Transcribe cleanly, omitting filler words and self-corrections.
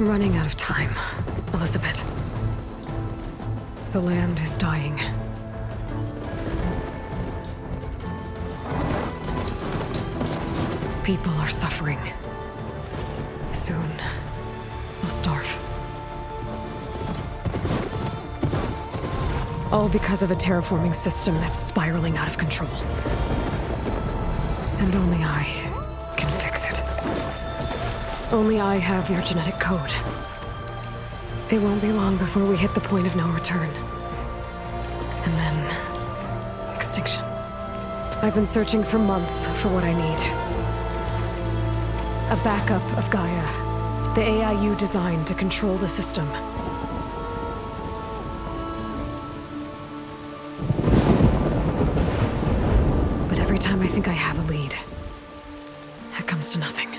I'm running out of time, Elizabeth. The land is dying. People are suffering. Soon, they'll starve. All because of a terraforming system that's spiraling out of control. And only I can fix it. Only I have your genetic code. It won't be long before we hit the point of no return. And then... extinction. I've been searching for months for what I need. A backup of Gaia. The AI you designed to control the system. But every time I think I have a lead, it comes to nothing.